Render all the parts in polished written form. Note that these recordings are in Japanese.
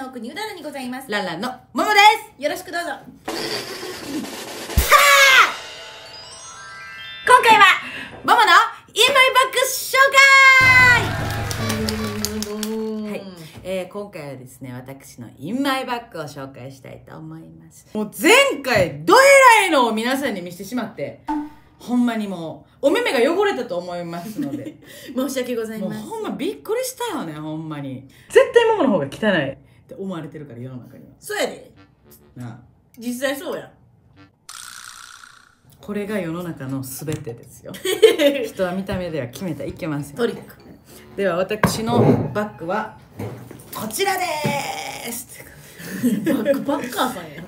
の国うだらにございます。 ランランのももです。 よろしくどうぞ。 今回はもものインマイバッグ紹介。はい、今回はですね、私のインマイバッグを紹介したいと思います。もう前回どえらいのを皆さんに見せてしまって、ほんまにもうお目目が汚れたと思いますので申し訳ございません。 もうほんまびっくりしたよね。ほんまに絶対ももの方が汚いって思われてるから、世の中には。 そうやで。 なあ、 実際そうや。 これが世の中の全てですよ人は見た目では決めてはいけません。 トリック。 では私のバッグはこちらでーすバッカーさんや。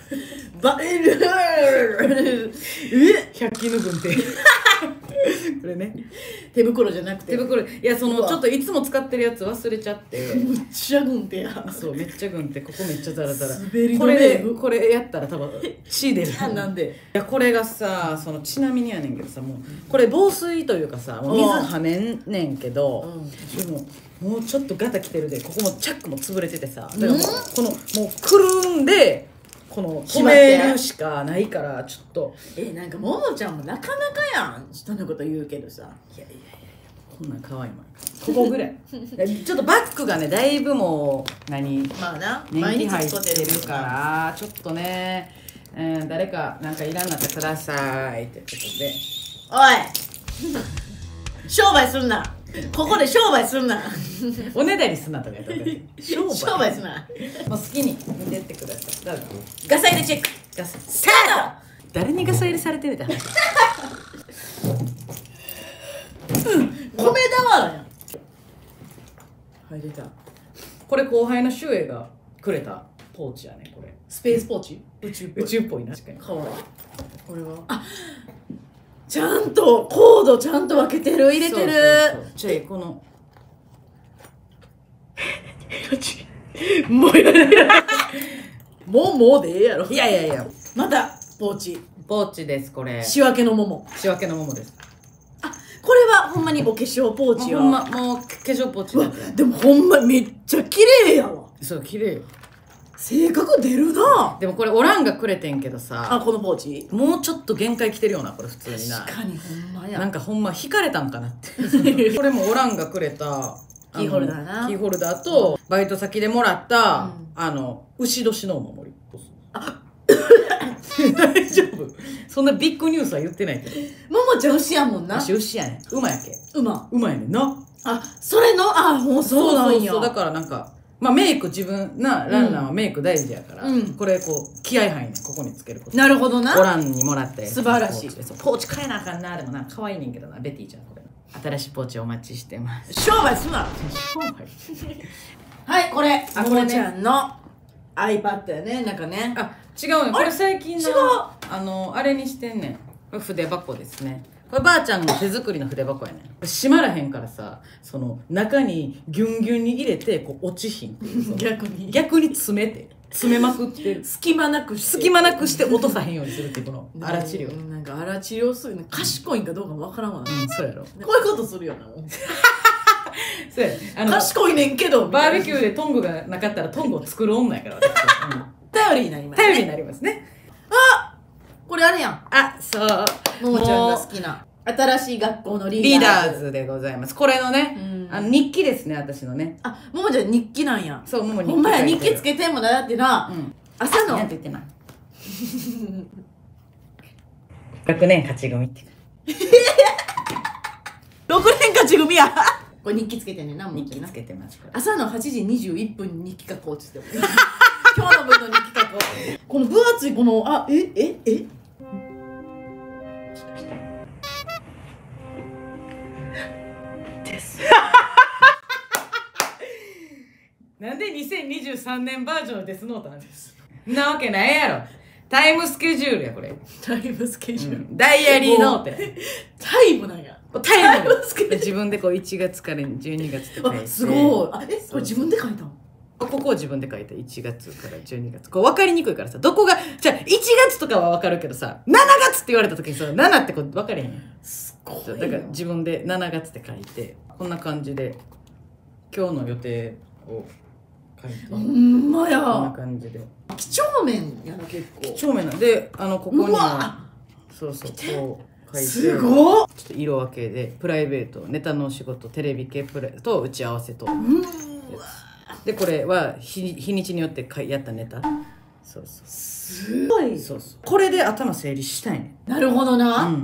100均の軍手これね、 手袋じゃなくて手袋。いや、そのちょっといつも使ってるやつ忘れちゃって。 めっちゃ軍手や。 そう、めっちゃ軍手。ここめっちゃザラザラ。 滑り止こめれでこれやったら多分血出る。 なんで。 いや、これがさ、そのちなみにやねんけどさ、もうこれ防水というかさ、もう水はめんねんけど、でももうちょっとガタきてるで、ここもチャックも潰れててさ、だからもうこのもうくるんでこの止めるしかないから、ちょっとなんかももちゃんもなかなかやん。人のこと言うけどさ。 いやいやいや、こんなん可愛いもん。ここぐらいちょっとバッグがね、だいぶもうまあな、 年季入っ使っててるから、ちょっとね、誰かなんかいらんなってくださいってことで。 おい商売すんな。ここで商売すんな。 おねだりすなとか言ったら商売すな。 もう好きに見てってください。どうぞ。 ガサ入れチェックガサスター誰にガサ入れされてるって話。 ト。米俵やん。入れた。 これ後輩のシュエがくれたポーチやね。これスペースポーチ。宇宙っぽい。 宇宙っぽいな。確かにかわいい。これはちゃんとコードちゃんと分けてる。入れてる。 じゃあこのもうやる。もうでええやろ。 いやいやいや、 またポーチ。 ポーチです。これ仕分けの桃。 仕分けのももです。 これはほんまにお化粧ポーチよ。 ほんまもう化粧ポーチだけ。 でもほんまめっちゃ綺麗やわ。 そう綺麗よ。 性格出るな。 でもこれオランがくれてんけどさ、 このポーチもうちょっと限界来てるよな、これ普通にな。 確かにほんまや。 なんかほんま引かれたんかなってこれもオランがくれたキーホルダーな。 キーホルダーと、バイト先でもらった、牛年のお守り。大丈夫？そんなビッグニュースは言ってないけど。 ももちゃん牛やもんな。 牛やねん。馬やけ。 馬やねんな。 それのもうそうなんや。 そうだからなんか、まあメイク自分な、ランランはメイク大事やから、これこう気合入んねん、ここにつけること。 なるほどな。 オランにもらったやつ。 素晴らしい。 ポーチ変えなあかんな。でもな、可愛いねんけどな、ベティちゃんこれ。新しいポーチお待ちしてます。 商売すな。はい、これももちゃんの iPad やね。なんかね。 違うね。これ最近のあれにしてんねん。これ筆箱ですね。こればあちゃんの手作りの筆箱やねん。これ閉まらへんからさ、その中にギュンギュンに入れてこう落ちひんっていう。逆に詰めまくってる。隙間なくして落とさへんようにするっていう、この荒治療。 なんか荒治療する。賢いんかどうかわからんわ。 そうやろ。 こういうことするよな。 そうや。 賢いねんけど。 バーベキューでトングがなかったらトングを作る女やから私。 頼りになります。 頼りになりますね。 これあれやん。 そう。 ももちゃんが好きな新しい学校のリリーーダーズ。 ダーズでございます。これのね、日記ですね、私のね。 ももちゃん日記なんや。 そう、もも日記。 ほんまや、日記つけてんもんだってな。朝の。 なんて言ってない。6年勝ち組って。 6年勝ち組や。これ日記つけてんねんな、も日記つけてます。 朝の8時21分に日記書こうっつって。今日の分の日記書こう。この分厚いこの、 なんで2023年バージョンのデスノートなんです。なわけないやろ。タイムスケジュールや、これ。 タイムスケジュール。 ダイアリーノートや。 タイムなんや。 タイムスケジュール。自分でこう1月から12月って書いて。 すごい。これ自分で書いたの？ ここを自分で書いた。1月から12月。こう分かりにくいからさ、どこが、じゃあ1月とかは分かるけどさ、7月って言われた時にさ、7ってこう分かれへん。 すごい。 だから自分で7月って書いて、こんな感じで、今日の予定を書いて、 ほんまや。 こんな感じで几帳面やな結構。 几帳面なんで、ここにもうわそうそうこう書いて、 すごっ。 ちょっと色分けでプライベート、ネタのお仕事、テレビ系と打ち合わせと、でこれは日にちによってやったネタ。そうそうすごい。 そうそう、これで頭整理したいね。 なるほどな。 うんうん。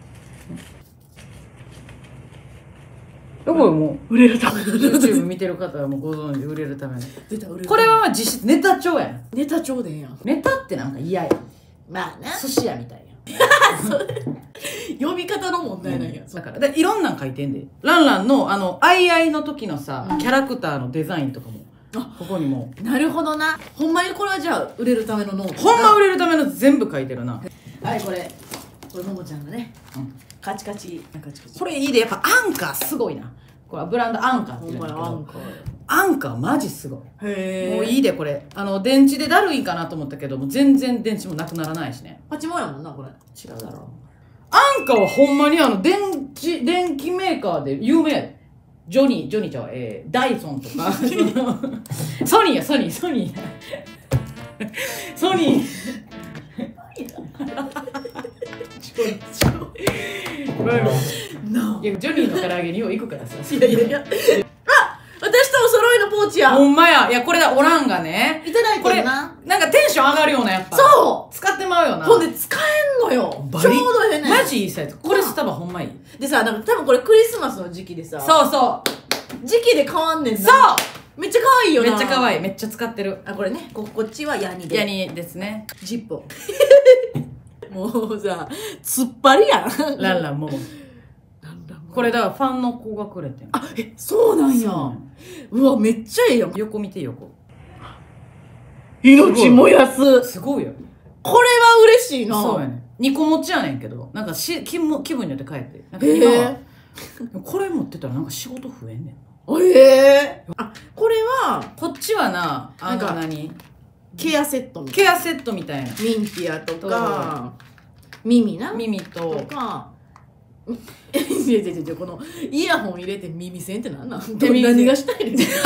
これもう売れるための YouTube 見てる方はもうご存知、売れるための出た売れる。 これはまあ実質ネタ帳やん。 ネタ帳でんやん。 ネタってなんか嫌やん。 まあな。 寿司屋みたいやん。 呼び方の問題なんや。 だからでいろんなん書いてんで、ランランのアイアイの時のさ、キャラクターのデザインとかもここにも。 なるほどな。ほんまにこれはじゃあ売れるためのノート。 ほんま売れるための全部書いてるな。 はい、これももちゃんがね、 うんカチカチカチカチ。 これいいで、やっぱアンカーすごいな。これはブランドアンカーってほんま言うんだけど、 やアンカー。 アンカーマジすごい。 へえ。 もういいでこれ、電池でだるいかなと思ったけども全然電池もなくならないしね。 パチモンやもんなこれ。 違うだろう。アンカーはほんまに電気メーカーで有名やで。ジョニーちゃんは、ダイソンとかソニーやソニーソニーないやジョニーの唐揚げによう行くからさ。 や。あ、私とお揃いのポーチや。 ほんまや。いやこれだ、オランがねいただいこれてるな。 なんかテンション上がるような、やっぱそう使ってまうよな。 ほんで使えんのよ。 バリちょうどええねん。 マジいいサイズ。これスタバほんまいい。 でさ、なんか多分これクリスマスの時期でさ、 そうそう時期で変わんねんな。 そうめっちゃ可愛いよな。 めっちゃ可愛い。めっちゃ使ってる。 あ、これね、こっちはヤニで。 ヤニですね。 ジッポ。もうさ、突っ張りやん。 ランランもうこれだからファンの子がくれてん。 あ、そうなんや。うわ、めっちゃええやん。 横見て、横。 命燃やす。 すごいよ。 これは嬉しいな。 そうやね。2個持ちやねんけど、なんか気分によって帰って。なんかへ今はえ。 これ持ってたらなんか仕事増えんねん。 あ、これは、 こっちはな、 なんかケアセットみたいな。 ケアセットみたいな。 ミンティアとか、耳な。 耳ととか、いやこのイヤホン入れて耳栓ってなんなん？ 耳栓何がしたいねん。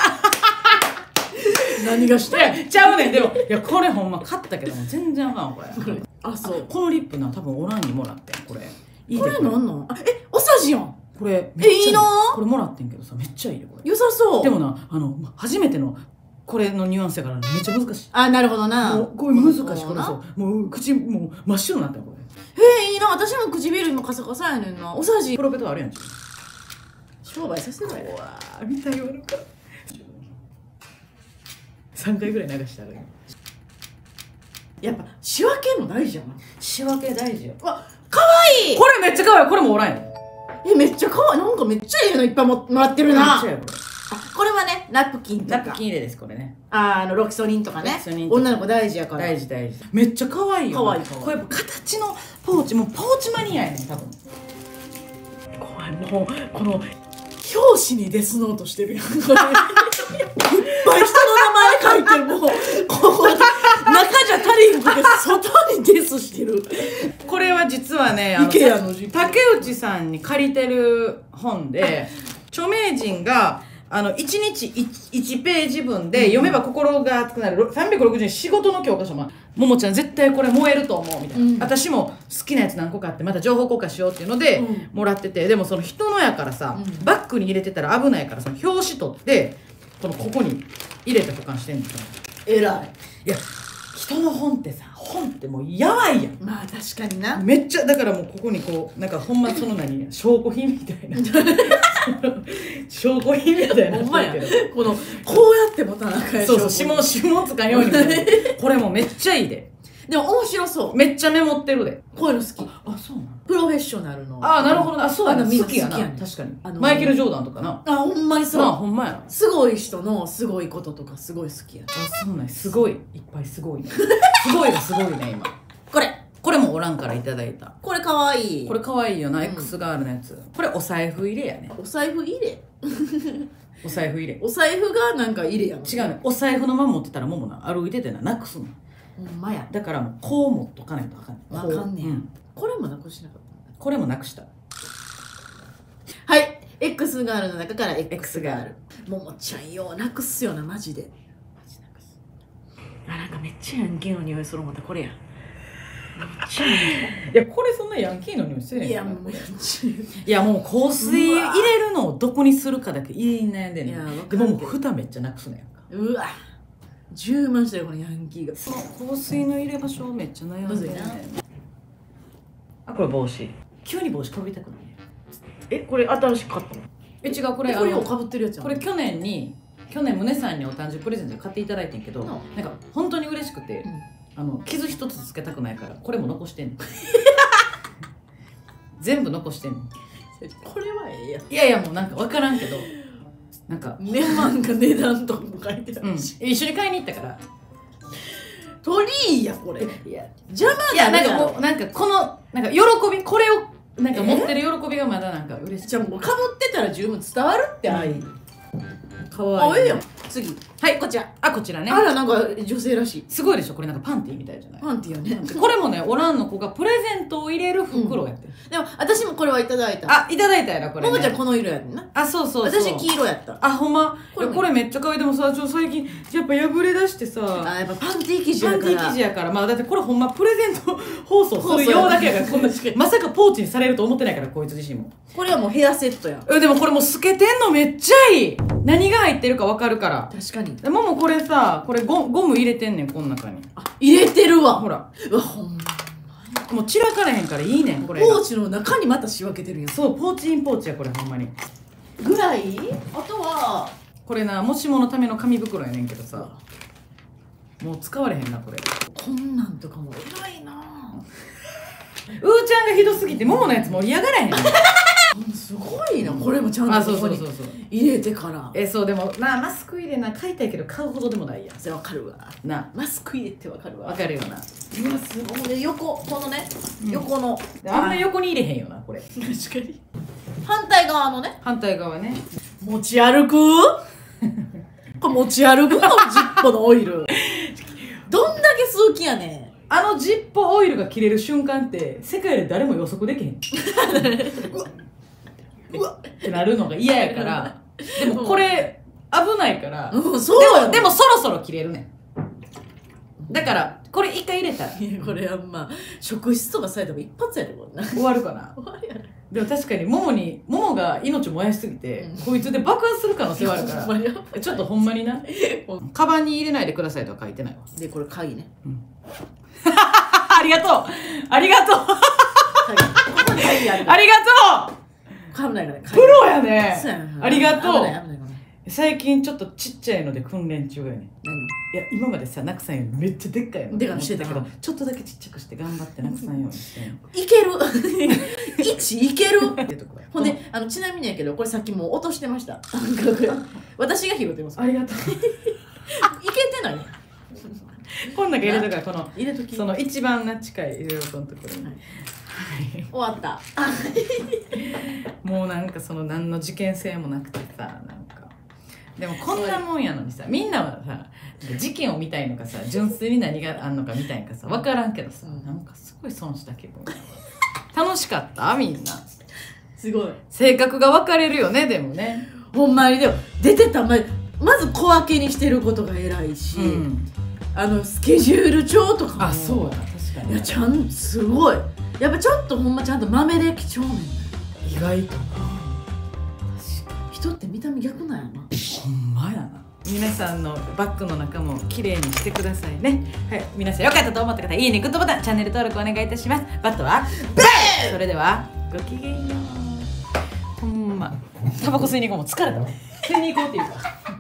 何がしたい？ ちゃうねん。でもいやこれほんま買ったけども全然あかんこれ。 あ、そう。 このリップな、多分オランにもらってんこれ。いいでこれなんなん？あ、おさじやん。 これめっちゃいいな。 これもらってんけどさ、めっちゃいいでこれ。 良さそう。 でもな、初めてのこれのニュアンスやからめっちゃ難しい。 あ、なるほどな。 もうこれ難しい。これそうもう口もう真っ白になったよこれ。 いいな。私も唇今カサカサやねんな。おさじプロペトあるやん。 商売させろよ。 うわー見たよなんか3回ぐらい流したらやっぱ仕分けんの大事やな。 仕分け大事よ。 うわ、かわいい。 これめっちゃ可愛い。これもおらんやん。 めっちゃかわいい。なんかめっちゃいいのいっぱいもらってるめっな。 ちゃやこれ。 あ、これはね、ナプキンとか。 ナプキン入れですこれね。 ロキソニンとかねロキソニン。とか女の子大事やから。 大事大事。めっちゃ可愛いよ。 可愛い可愛いこれやっぱ形のポーチ、もうポーチマニアやねん多分。 怖い。もうこの表紙にデスノートしてるやん。これいっぱい人の名前書いてる。もうここ中じゃ足りんくて外にデスしてる。 これは実はね、 IKEAの実竹内さんに借りてる本で、著名人が1日 1ページ分で読めば心が熱くなる360日仕事の教科書。ももちゃん絶対これ燃えると思うみたいな、私も好きなやつ何個かあってまた情報交換しようっていうのでもらってて、でもその人のやからさ、バッグに入れてたら危ないから、その表紙取ってここに入れて保管してんですよ。 えらい。 いや人の本ってさ、本ってもうやばいやん。 まあ確かにな。 めっちゃだからもうここにこうなんかほんまその証拠品みたいな証拠品みたいなほんまや。 ってるけこうやっても田中や。 ど、そうそう指紋つかんようにみたいなこれもめっちゃいいで。 でも面白そう。 めっちゃメモってるで。 こういうの好き。 あ、そうなの。 プロフェッショナルの。 あ、なるほどな。そうやな。 みんな好きやな。 好きやねん確かに。 あのマイケル・ジョーダンとかな。 あ、ほんまにそう。 なあ、ほんまやな。 すごい人のすごいこととかすごい好きや。 あ、そうなんや。すごい。いっぱいすごいね。すごいがすごいね、今。これもおらんからいただいた。 これかわいい。 これかわいいよな、X ガールのやつ。これお財布入れやね。 お財布入れ。 お財布入れ。 お財布がなんか入れやん。 違うね。お財布のまま持ってたらももな、歩いててなくすの。 ほんまや。 だからもうこう持っとかないとあかんねん。 わかんねや。 うん、 これもなくしなかったんだ。 これもなくした。 はい。X ガールの中から X ガール。 ももちゃんようなくすよなマジで。あ、なんかめっちゃヤンキーの匂いするもんたこれや。めっちゃヤンいやこれそんなヤンキーの匂いせえへんキー。いやからもうめっちゃ。 いやもう香水入れるのをどこにするかだけ言い悩んでんねいやわん。でもかるけどもう蓋めっちゃなくすねんか。 うわ充満したよこのヤンキーが。 その香水の入れ場所めっちゃ悩んでんねん。 むずいな。 あ、これ帽子。急に帽子かぶりたくない。 え、これ新しく買ったの？ 違うこれこれをかぶってるやつやん。 これ去年宗さんにお誕生日プレゼントで買っていただいてんけど、 うんなんか本当に嬉しくて、傷一つつけたくないからこれも残してんねん全部残してんねん。 これはええやん。 いやいやもうなんか分からんけど、なんか、 なんか値段とかも書いてあるし。 一緒に買いに行ったから。 鳥居やこれ。 いや邪魔いやなんかももうなんかこのなんか喜び、これをなんか持ってる喜びがまだなんか嬉しい。 じゃあもうかぶってたら十分伝わるって愛。 かわいい。 あ、ええやん。次。 はい、こちら。あ、こちらね。 あらなんか女性らしい。 すごいでしょ、これなんかパンティーみたいじゃない。 パンティーやね。 これもね、おらんの子がプレゼントを入れる袋やって。 でも私もこれはいただいた。 あ、いただいたやろこれ、ね。 ももちゃんこの色やんな。 あ、そうそうそう。 私黄色やった。 あ、ほんま。 これこれめっちゃ可愛い。でもさ、最近やっぱ破れ出してさ。 あ、やっぱパンティー生地やパンから。 ティー生地やからまあだってこれほんまプレゼント放送するようだけやからこんなまさかポーチにされると思ってないからこいつ自身も。 これはもうヘアセットやん。 でもこれもう透けてんのめっちゃいい。何が入ってるか分かるから。 確かに。 でももうこれさ、これゴム入れてんねんこの中に。 あ、入れてるわ。 ほらうわ、ほんま。 もう散らかれへんからいいねんこれが。 ポーチの中にまた仕分けてるやん。 そうポーチインポーチやこれほんまに。 ぐらい。あとはこれなもしものための紙袋やねんけどさ、もう使われへんなこれ。 こんなんとかも偉いな。 うーちゃんがひどすぎてもものやつ盛り上がらへんすごいな。これもちゃんあ、そうとここにそうそうそう。 入れてから。 そうでもなマスク入れな買いたいけど買うほどでもないやんそれわかるわ。 な。 マスク入れてわかるわ。 わかるよな。 うわ、すごいね。横、このね、横の。 あんま横に入れへんよなこれ。 確かに。反対側のね。 反対側ね。 持ち歩くこれ持ち歩くのジッポのオイル。どんだけ好きやねん。 あのジッポオイルが切れる瞬間って世界で誰も予測できへんうわってなるのが嫌やからでもこれ危ないからそうでもそろそろ切れるねんだからこれ一回入れたらいやこれはまあ職質とかされたら一発やでこんな終わるかな。 終わりやで。 でも確かにももが命燃やしすぎて、こいつで爆発する可能性はあるかほんまにらちょっとほんまになカバンに入れないでくださいとは書いてないわ。 でこれ鍵ね。 ありがとうありがとう鍵。ここに鍵あるから。 ありがとう危ないからね。 プロやね。 そうやな。 ありがとう。 危ない危ない危ない。 最近ちょっとちっちゃいので訓練中やね。 何？ いや今までさナクさんよりめっちゃでっかいのでかくしてたけどちょっとだけちっちゃくして頑張ってナクさんようにしていける1いけるってとこや。 ほんでちなみにやけどこれさっきもう落としてました私が拾ってます。 ありがとういけてない。 こん中入れとからこの入れとき。 その一番な近い入れとこのところに、 はい終わった。 もうなんかその何の事件性もなくてさなんかでもこんなもんやのにさみんなはさ事件を見たいのかさ純粋に何があんのか見たいのかさ分からんけどさなんかすごい損した気分楽しかったみんなすごい。 性格が分かれるよねでもね。 ほんまにでも出てたまず小分けにしてることが偉いし、スケジュール帳とかもあそうや確かにいやちゃんすごいやっぱちょっとほんまちゃんと豆で几帳面意外と人って見た目逆なんやな。 ほんまやな。皆さんのバッグの中も綺麗にしてくださいね。はい、皆さんよかったと思った方いいねグッドボタンチャンネル登録お願いいたします。バットはベー。それではごきげんよう。ほんまタバコ吸いに行こう。もう疲れたわ吸いに行こうっていうか